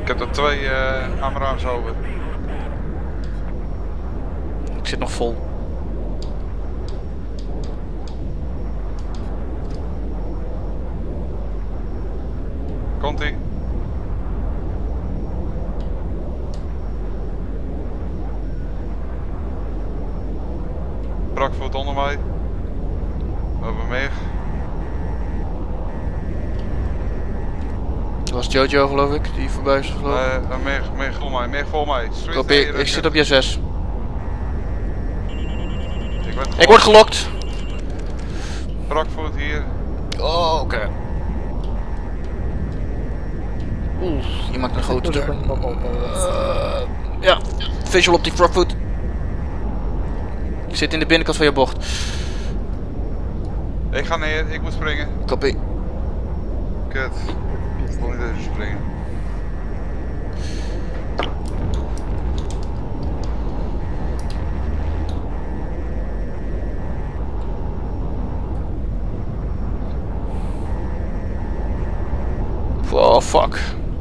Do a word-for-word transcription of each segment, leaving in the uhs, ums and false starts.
Ik heb er twee uh, camera's over. Ik zit nog vol. Komt-ie. Brakvoet onder mij. We hebben meer. Dat was Jojo geloof ik, die voorbij is gevlogen. Nee, uh, meer, meer voor mij, meer voor mij. Copy, ik, ik zit op je zes. Ik, ben ik word gelokt. Brakvoet hier. Oh, oké. Okay. Oeh, je maakt een grote turn. Uh, ja, visual op die Brakvoet. Ik zit in de binnenkant van je bocht. Ik ga neer, ik moet springen. Copy. Kut. Ik wil niet even springen. Oh fuck.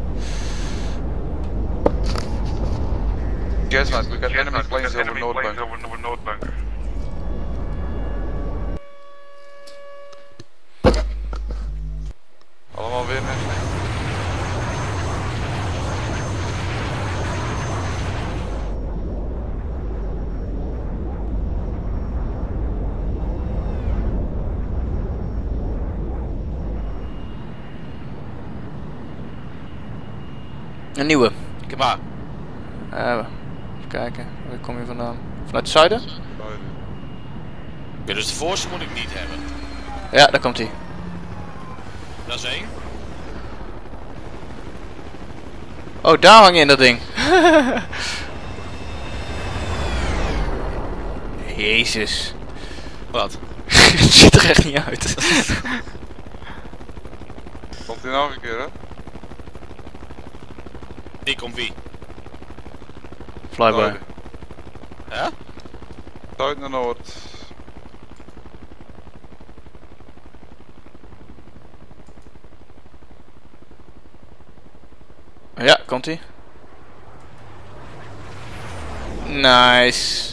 Guess what, we got enemy planes over Noordbank. Over Noordbank. Allemaal weer mensen. Een nieuwe. Ik heb haar. Uh, even kijken, waar kom je vandaan? Vanuit het zuiden? Zuiden. Ja, dus de voorste moet ik niet hebben. Ja, daar komt hij. Dat is één. Oh, daar hang je in dat ding. Jezus. Wat? Het ziet er echt niet uit. Komt hij nog een keer hè? Die komt wie? Flyby. Hè? Zuid naar Noord. Ja, komt ie. Nice.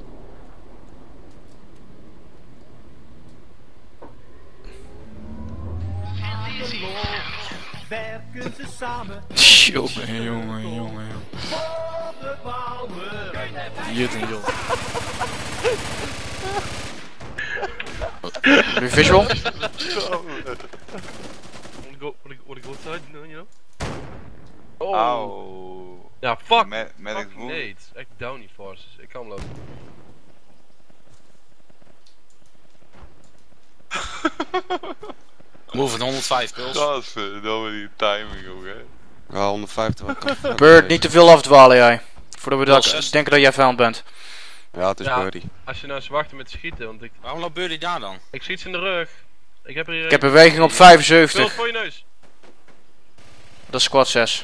Werken ze samen. Jongen, jongen, jongen. Jut en joh. Heb je visual? Wanna go, wanna, wanna go outside, you know? Oh. Auw. Ja, fuck. Me medic Fucking move. nee, het is echt downy forces. Ik kan lopen. Move het honderdvijf pils. Dat is verdomme die timing ook hè. Ja, honderdvijftig wel. Bird, niet te veel afdwalen jij. Voordat we dat zestig. denken dat jij vijand bent. Ja, het is Ja. birdie. Als je nou eens wachten met schieten, want ik, Waarom loopt Birdie daar dan? ik schiet ze in de rug. Ik heb er hier Ik heb een- beweging op Vul vijfenzeventig. voor je neus. Dat is squad zes.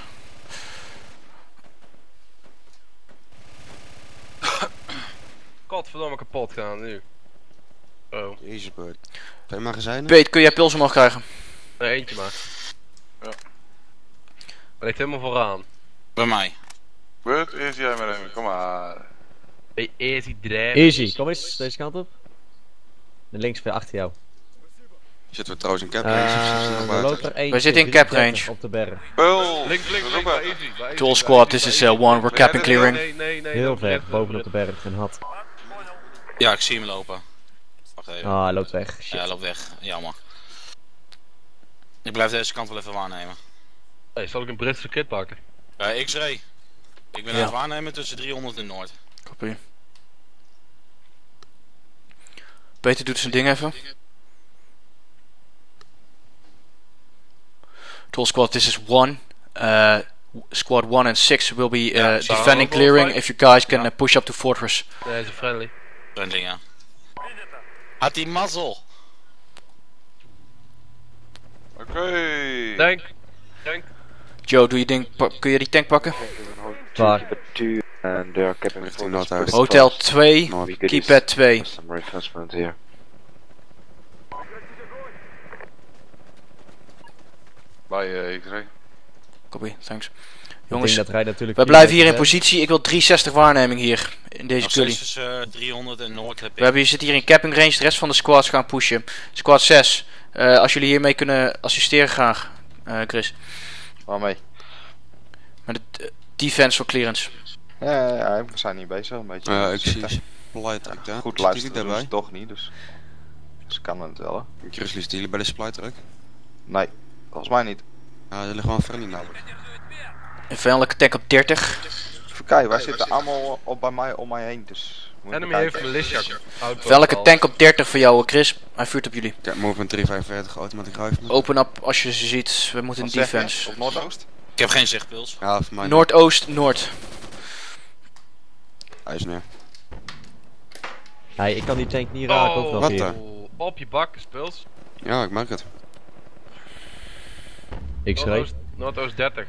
Godverdomme kapot gaan nu. Oh. Jezus, bird. Twee magazijnen? Peet, kun jij pils omhoog krijgen? Nee, eentje maar. Ja. Maar ligt helemaal vooraan. Bij mij. Beurt, eerst jij maar even, kom maar. Hey, easy drijven. Easy, kom eens, deze kant op. En links weer achter jou. Zitten we trouwens in cap Uh, range of zitten we nog er buiten? loopt er eentje, Wij zitten in cap drieëndertig range. op de berg. Pul! Links, links, links, bij easy. bij easy, Tool bij squad, easy, this is bij uh, easy. one, we're capping Nee, nee, clearing. Nee, nee, nee. Heel loop ver, recht, bovenop loop de berg, een had. Ja, ik zie hem lopen. Wacht even. Ah, hij loopt weg. Ja, Shit. hij loopt weg. Jammer. Ik blijf deze kant wel even waarnemen. recht. Hey, zal ik een Britse kit pakken? Uh, X-ray. Ik ben Ja. aan het waarnemen tussen driehonderd en Noord. Copy. Peter doet zijn ding even. Tool squad, this is one. Uh, squad one and six will be uh, Ja, defending we clearing. fight? If you guys can Ja. uh, push up to fortress. Nee, hij is een friendly. Friendly, ja. Had die mazzel. Oké. Tank. Tank. Joe, doe je ding, pa- kun je die tank pakken? Waar? Richting Noordhuis. Hotel twee, Noord. keypad twee. Bij uh, X-ray. Copy, thanks. Ik Jongens, denk dat Rij natuurlijk we blijven hier in positie. Ik wil driehondzestig waarneming hier. In deze Nog gully. steeds tussen uh, driehonderd en Noord heb ik. We hebben, je zit hier in capping range. De rest van de squads gaan pushen. Squad zes. Uh, als jullie hiermee kunnen assisteren graag. Uh, Chris. Waarmee? Met de uh, defense voor clearance. Ja, ja, ja, we zijn hier bezig een beetje. Ja, ik zie zitten. supply truck daar. Goed Zit luisteren jullie doen ze daarbij? toch niet, dus... Dus kan het wel, hè? Grizzly, zitten jullie bij de supply truck? Nee, volgens mij niet. Ja, er ligt gewoon een friendly nou. Een vijandelijke tank op dertig. Even kijken, wij zitten allemaal op bij mij om mij heen, dus... moet je Enemy kijken. heeft militia. outpost Welke al. tank op dertig voor jou, Chris? Hij vuurt op jullie. Ja, movement driehonderdvijfenveertig, automatic rifle. Open up als je ze ziet. We moeten Wat een zeg je? defense. Op Noordoost? Ik heb geen zichtpuls. Ja, voor mij. Noordoost, Noord. Hij is neer. Nee, ik kan die tank niet raken. Ook Oh, nog wat hier. dan? op je bak, speels. Ja, ik merk het. Ik schreef. Noordoost, Noordoost dertig.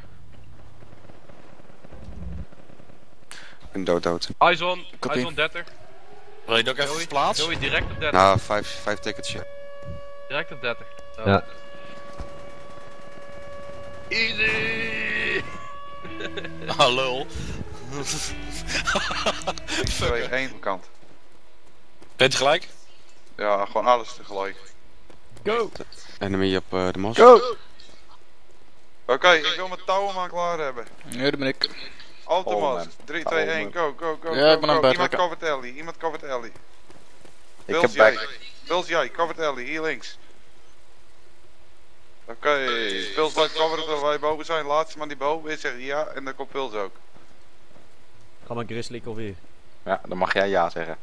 Ik ben dood dood. Eyes on, Copy. eyes on dertig. Wil je het ook even Joey, verplaatsen? Joey, direct op dertig. Nou, vijf, vijf tickets, ja. Direct op dertig. Zo. Ja. Easy! Ah, lul. twee één kant. Bent je gelijk? Ja, gewoon alles tegelijk. Go! Enemy op uh, de mos. Go! Oké, okay, ik wil mijn touwen maar klaar hebben. Nee, dat ben ik. Oh, Automat, man. drie, twee, Oh, één, man. go, go, go, Ja, go, ik ben aan go. het Iemand buiten. covert Ellie, iemand covert Ellie. Ik Pils heb jij, back. Pils jij, covert Ellie, hier links. Oké, okay. Pils laat coveren terwijl wij boven zijn, laatste man die boven is zegt ja en dan komt Pils ook. Ga maar Grizzly of weer. Ja, dan mag jij ja zeggen.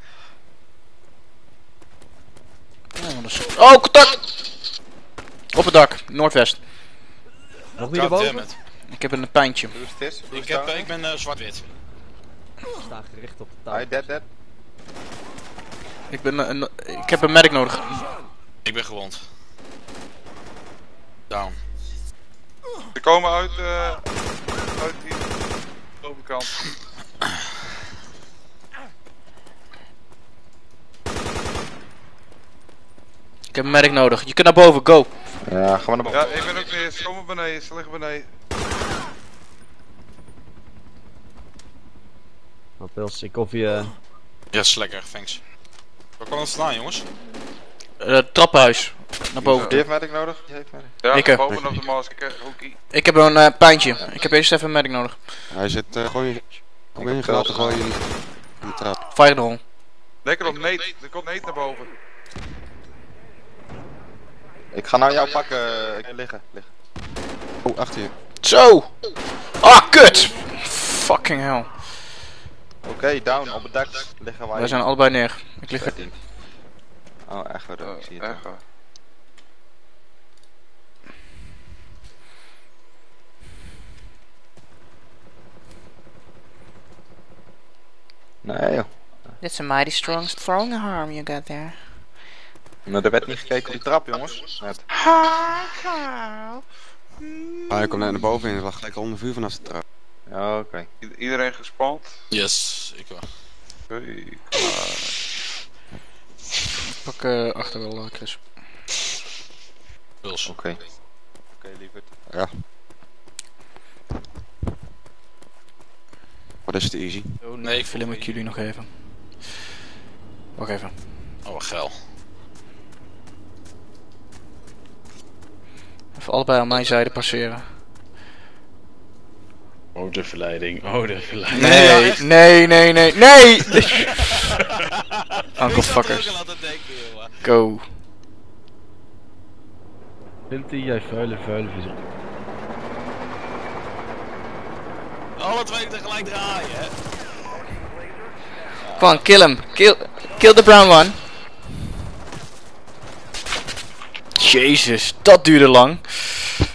Oh, dat is- oh, contact! Op het dak, noordwest. Nog niet erboven? Goddammit. Ik heb een pijntje. Hoe is het is? Hoe Ik, is heb, het eh, ik ben uh, zwart-wit. Ik sta gericht op de Hij taak. dead dead. Ik, ben, een, een- ik heb een medic nodig. Ik ben gewond. Down. Ze komen uit, uh, uit die bovenkant. Ik heb een medic nodig. Je kunt naar boven, go. Ja, gaan we naar boven. Ja, ik ben ook neer, ze komen beneden, ze liggen beneden. Oh, Pils, ik koffie. Uh... Ja, is lekker, thanks. Waar kwam het vandaan, jongens? Uh, trappenhuis. Naar boven. Die heeft medic nodig? Die heeft medic. Ja, Ik, eh, bovenop de mask, hoekie. Ik heb een uh, pijntje. Ik heb eerst even een medic nodig. Hij zit, uh, gooi je... Kom in, heb gaat veel gooi je in de trap. Fire the hole. Lekker op Nate, er komt Nate naar boven. Ik ga nou jou pakken. Ik liggen, liggen. Oh, achter je. Zo! Ah, kut! Fucking hell. Oké, okay, down op het dak liggen wij. Wij zijn allebei neer. Ik lig er. dertien. Oh, echt waar, Uh, ik zie het. echt waar. Nee joh. That's a mighty strong throwing arm you got there. Maar er werd niet gekeken op die trap, jongens. Net. Ah, hij komt net naar boven en hij lag gelijk onder vuur vanaf de trap. Ja, oké. Okay. I- Iedereen gespand? Yes, ik wel. Oké. Pak uh, achter wel, uh, Chris. Puls. Oké. Oké, lieverd. Ja. Wat is het easy? Nee, ik film ik jullie nog even. Wacht even. Oh, wat geil. Even allebei aan mijn zijde passeren. Oh, de verleiding. Oh, de verleiding. Nee, nee, nee, nee, nee! Uncle Ik fuckers. zat ook al aan het denken, jongen. Go. Vindt jij vuile, vuile vissen? Alle twee tegelijk draaien, hè? Come on, kill him. Kill, kill the brown one. Jezus, dat duurde lang.